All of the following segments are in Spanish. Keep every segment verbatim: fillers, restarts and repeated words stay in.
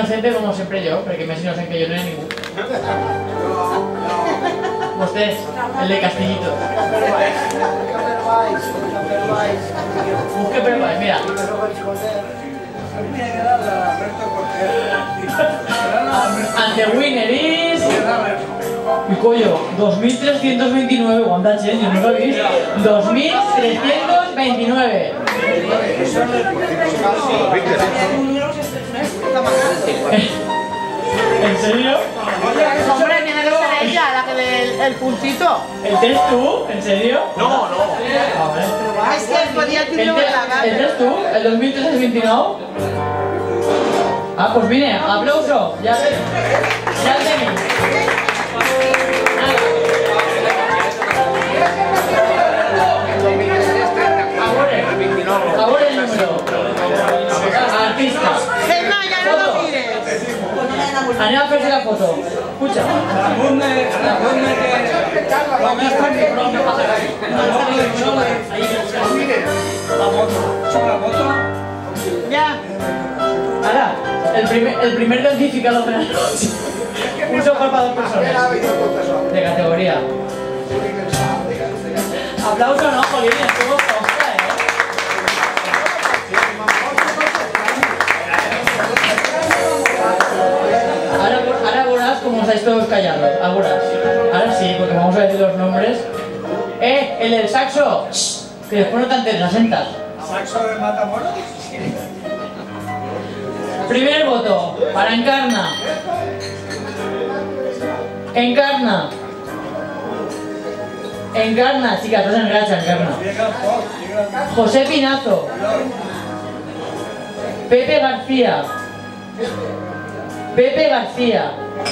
inocente como siempre yo, perquè més innocent que jo no hi ha ningú. Vostè, el de Castillito. Busque per baix, mira. And the winner is... Y coño, dos mil trescientos veintinueve, ¿cuánta gente? Yo no lo he visto. dos mil trescientos veintinueve. ¿En serio? Hombre, tiene que ser ella, la que ve el, el puntito. ¿El test tú? ¿En serio? No, no. A ver. Es que podía ¿El tener la gana. test tú? ¿El dos mil trescientos veintinueve? Ah, pues mire, aplauso. Ya te... Ya tenéis. Ahora el número. Artista. Que no, ya no lo mires. Anem a fer-se la foto. Escucha. Ya. Ahora, el primer, el primer identificado de la noche. Un sofá para dos personas. De categoría. Aplauso no, Jolín, estuvo costa, eh. Ahora, ahora verás cómo estáis todos callados. Ahora, ahora sí, porque vamos a decir los nombres. Eh, el del saxo. Que después no te antes las sentas. ¿Saxo de Matamoros? Primer voto para Encarna. Encarna. Encarna, chicas, estás en racha, Encarna. José Pinazo. Pepe García. Pepe García.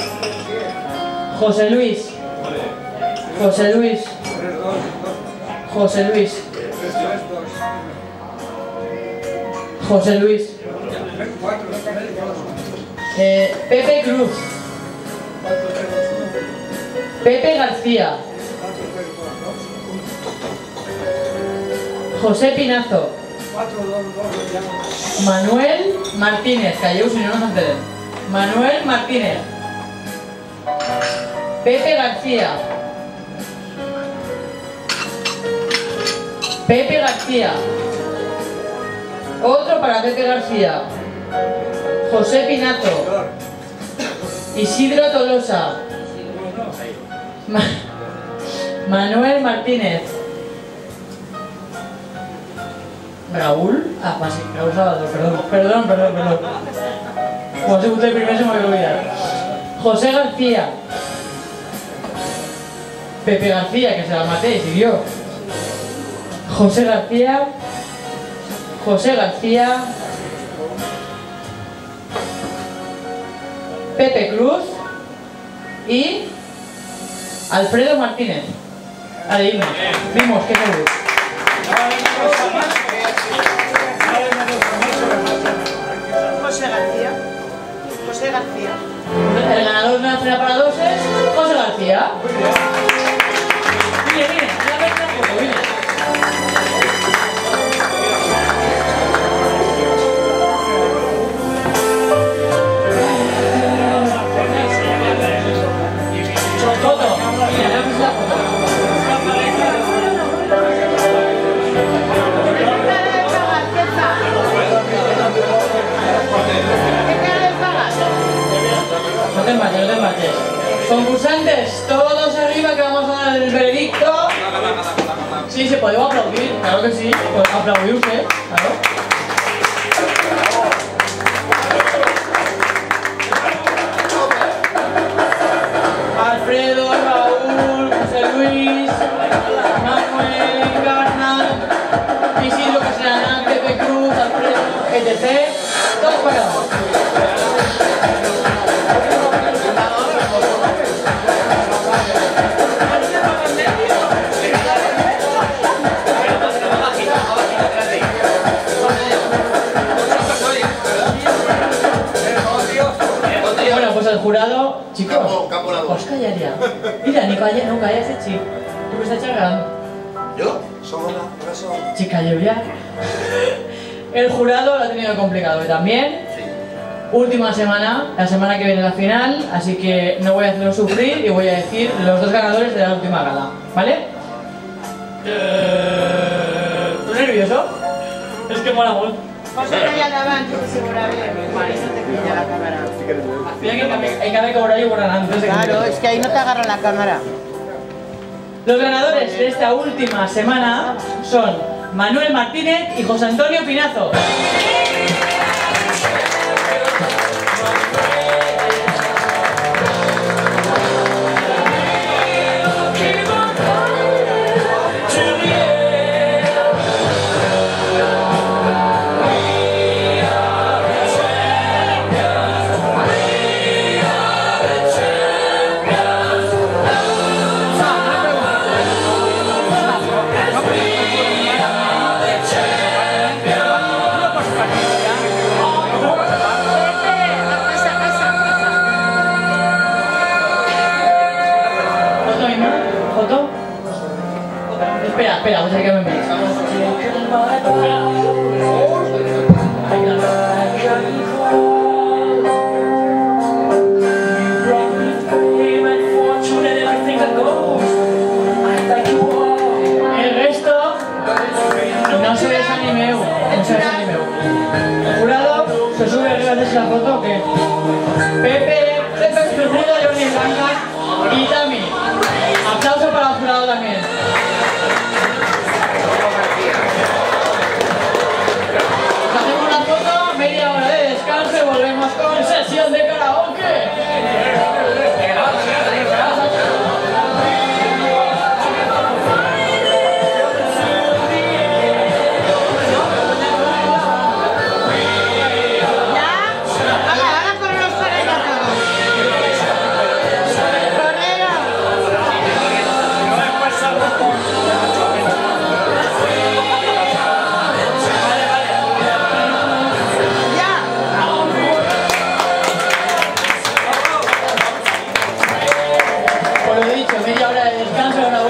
José Luis. José Luis. José Luis. José Luis. Eh, Pepe Cruz. Pepe García. José Pinazo. Manuel Martínez. Calleu, si no nos enterem. Manuel Martínez. Pepe García. Pepe García. Otro para Pepe García. José Pinazo. Isidro Tolosa. Ma Manuel Martínez. Raúl. Ah, sí, Raúl Salvador, perdón, perdón, perdón, perdón. Como si usted primero se me había olvidado. José García. Pepe García, que se la maté, siguió. José García. José García. Pepe Cruz. Y Alfredo Martínez. Ahí vimos, vimos que no hubo. José García. José García. El ganador de la cena para dos es José García. Mire, mire, la vez la foto, mire. Foto, mira, la vez la foto. No te mates, no te mates. Concursantes, todos arriba que vamos a dar el veredicto. Sí, se podemos aplaudir, claro que sí. Pues aplaudir usted, claro. Alfredo, Raúl, José Luis, Manuel, Encarna, Isidro Castellana, Pepe Cruz, Alfredo, etcétera. Todos parados. Bueno, pues el jurado, chicos, os callaría. Mira, ni calla, no calla ese chico. ¿Tú me estás charlando? ¿Yo? Somos la Chica, yo ya. El jurado lo ha tenido complicado y también. Sí. última semana, la semana que viene la final, así que no voy a hacerlo sufrir y voy a decir los dos ganadores de la última gala, ¿vale? ¿Estás nervioso? Es que mola molt. Posa allà davant, que segura bien. Vale, no te pilla la cámara. Mira que hay- hay que haber cobrado y borrar antes de que Claro, es que ahí no te agarra la cámara. Los ganadores de esta última semana son Manuel Martínez y José Antonio Pinazo. ¿Foto misma? ¿Foto? Espera, espera, voy a que me envíes. El resto no se desanimeu, no se desanimeu. El jurado se sube arriba de esa foto que Pepe, Pepe Escurrido, Jordi Blanca y Tami. Aplauso para el jurado también. Hacemos una foto, media hora de descanso y volvemos con sesión de karaoke. ¿Ya? Venga, van a correr los parejas todos. Correo. Ya. Por lo dicho, media hora de descanso, una